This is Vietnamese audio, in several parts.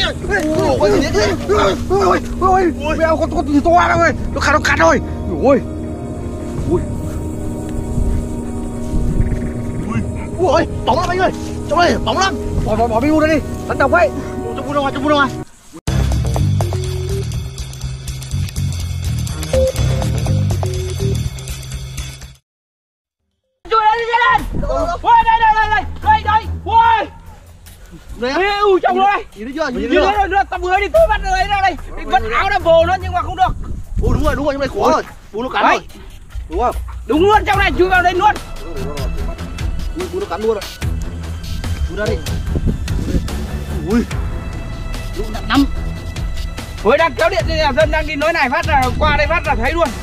ôi mẹ con gì to lắm ơi, nó cắn rồi. Ôi ôi bóng lắm anh ơi, trong đây bóng lắm. Bỏ bia ra đi, hắn độc ấy. Trong bu ra ngoài. Chui lên. Ôi đây. Ôi. Đây trong đây. Nhìn chưa? Tao vừa đi tôi bắt rồi đây. Vắt áo đã vồ nó nhưng mà không được. Ôi đúng rồi, trong đây khó rồi. Bố nó cắn rồi. Đúng không? Đúng luôn, trong này chui vào đây luôn. Bố nó cắn luôn rồi. Bố ra đi. Ui. Lũ nặng lắm. Ôi đang kéo điện đây, dân đang đi lối này phát là qua đây phát là thấy luôn.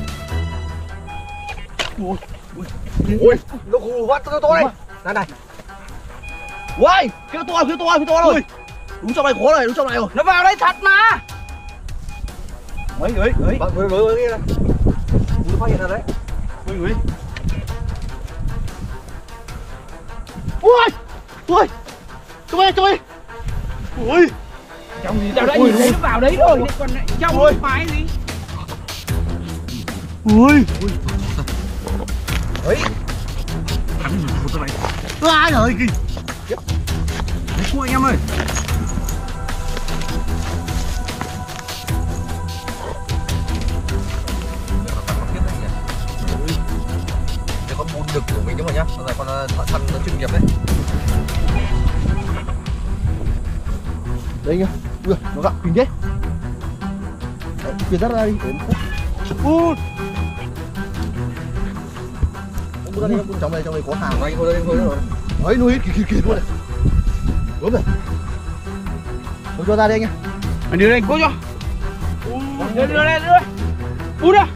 Ui, nó hù bắt to đây. Này. Ui, cái to rồi. Đúng trong này khó này, đúng trong này rồi. Nó vào đây thật mà. Mấy người. Với kia này. Nó phát hiện ra đấy. Mấy người. Ui. Chui. Ui. Trong gì đâu đấy, nhìn thấy nó vào đấy rồi, còn trong phái gì? Ui. Đấy. Thằng gì này. Ai rồi kìa. Đấy cua anh em ơi. Cái con bún đực của mình đúng rồi nhá. Con này con thợ săn nó chuyên nghiệp đấy. Đây nhá. Ui, nó gặm kinh thế. Chuyển ra đi. Ui. Trong đây có hàng của anh thôi rồi. Đấy, nuôi hết kìa luôn này. Đúng rồi. Không cho ra đây anh nhá. Anh đưa đây, cố cho. Đưa đây. Út ra.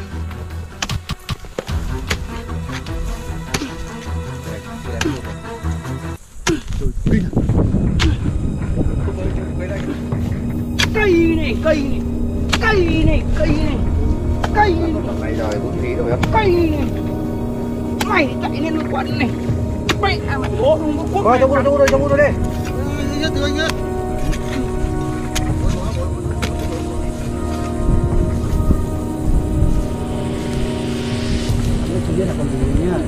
Cây này. Này rồi, bún phí rồi. Cây này. Mày chạy lên quần này. Mẹ mà bố không có quốc. Rồi, trong bu rồi đi. Từ anh nhá. Chỉ biết là con gì nhá.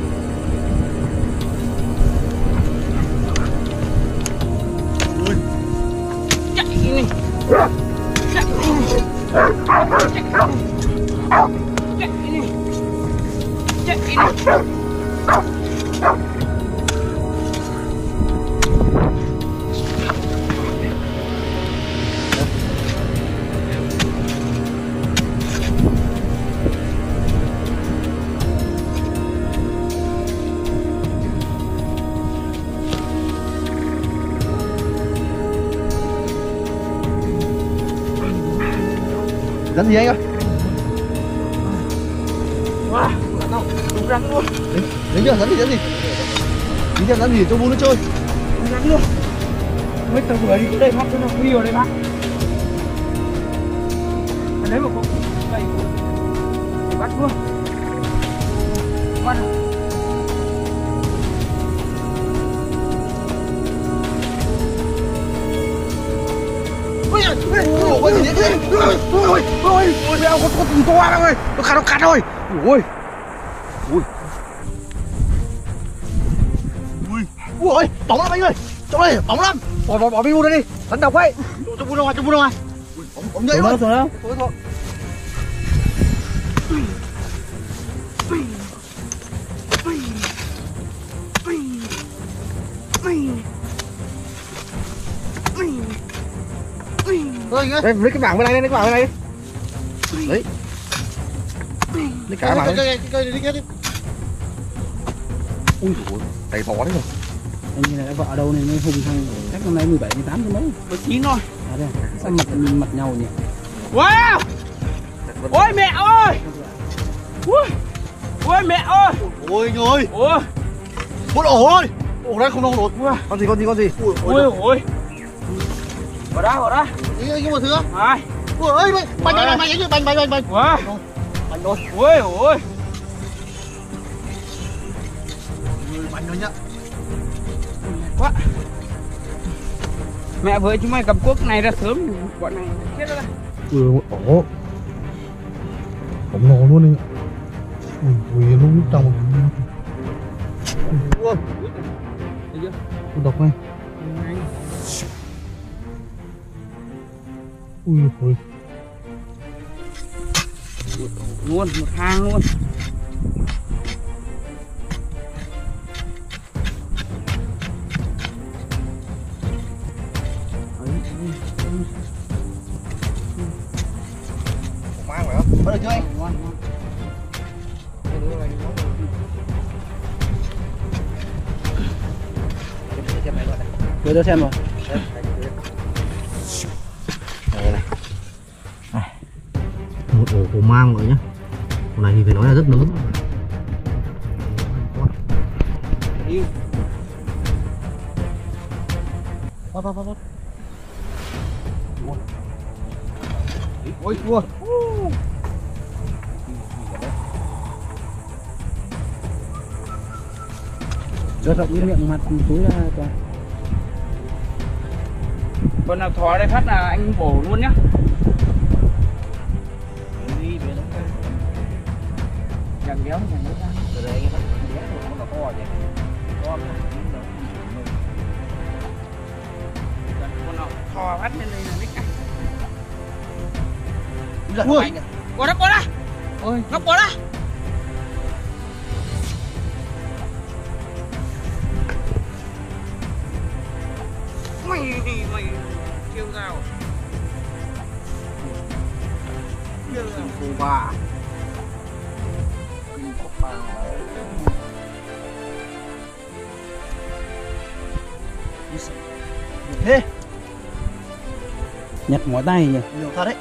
Chạy này. Rắn gì anh ơi? Wow, đúng rắn luôn. Đến chưa? Rắn gì? Đi xem rắn gì cho bố nó chơi. Rắn luôn. Mấy tao vừa đi đây bắt cho nó đi vào đây bắt. Đấy mà có đây bắt luôn. Bắt. Ôi, mẹ con gì to lắm ơi, nó cắn rồi. Ui, bóng lắm anh ơi, trong đây bóng lắm. Bỏ bia ra đi, hắn độc ấy. Trong bu ra ngoài. Bóng nhảy rồi. Thôi. Đây, lấy cái bảng bên này, Đấy. Lấy cả bảng. Cây. Ui dồi, tay to đấy rồi. Anh như này vợ ở đâu này mới hùng thằng chắc năm nay 17, 18 cái mấy. 19 thôi. À đây, sao mặt nhau nhỉ? Wow. Ôi mẹ ơi. Ôi mẹ ơi. Ôi anh ơi. Ôi. Một ổ ơi. Ổ đây không đâu nổi. Con gì? Ôi. Vào đó. Anh có một thứ không? Ai? Ui ơi, bánh. Wow. Bánh thôi. Ôi. Bánh thôi nhá. Quá. Mẹ với chúng mày cầm cuốc này ra sớm bọn này chết rồi. Ổ khổng lồ luôn đi. Ui luôn trong. Ui con độc này. Ui ui luôn một hang luôn. Mang phải không? bắt được chưa anh? Đưa cho xem rồi. Đây này. Một ổ cổ mang rồi nhá. Con này thì phải nói là rất lớn. Bắt. Ôi cua. Cho rộng cái miệng mặt túi ra cho. Con nào thò đây phát là anh bổ luôn nhá. Chẳng đéo chẳng đéo ra. Từ đây anh bắt đéo nó là to vậy. Con nào thò phát lên đây là đích à. Ui. Có đó. Ôi, nó có đó. Mày kêu rào. phù ba. Thế Nhặt mỏi tay nhỉ. nhiều thật đấy.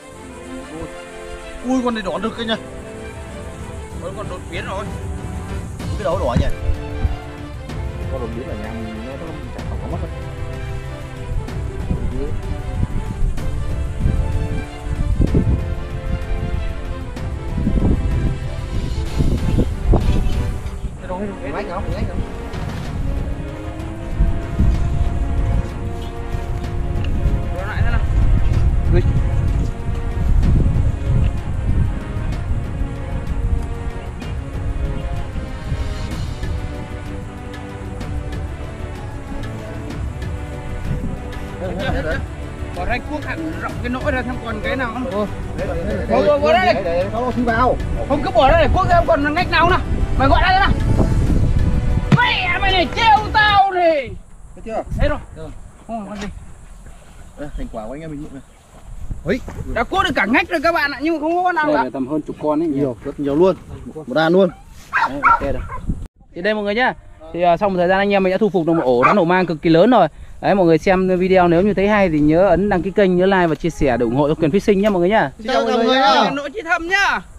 Ui con này đỏ được cái nhá. Con đột biến rồi. Cái đầu đỏ nhỉ. Con đột biến ở nhà mình nó chẳng có mất đâu. Anh không? Đưa lại thế nào. Có đây cuốc hẳn rộng cái nỗi ra thêm còn cái nào không? Bỏ đây. Nó phi vào. Không cứ bỏ đây để cuốc thêm còn ngách nào nào. Mày gọi ra thế nào. Mày này trêu tao này. Thấy chưa? Thế rồi. Không con gì. Thành quả của anh em mình này. Ui, đã cuốc được cả ngách rồi các bạn ạ, nhưng mà không có con nào Đây cả. là tầm hơn chục con ấy nhỉ. Nhiều, rất nhiều luôn. Một đàn luôn. Đấy, ok rồi. Thì đây mọi người nhá. Thì sau một thời gian anh em mình đã thu phục được một ổ rắn hổ mang cực kỳ lớn rồi. Đấy, mọi người xem video nếu như thấy hay thì nhớ ấn đăng ký kênh, nhớ like và chia sẻ để ủng hộ cho Quyền Fishing nhá mọi người nhá. Xin chào mọi người nhá. Nội chi thâm nhá.